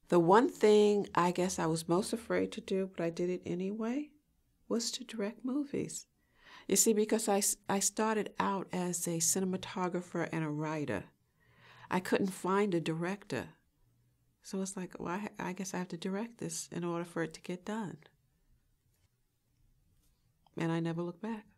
The one thing I guess I was most afraid to do, but I did it anyway, was to direct movies. You see, because I started out as a cinematographer and a writer. I couldn't find a director. So it's like, well, I guess I have to direct this in order for it to get done. And I never looked back.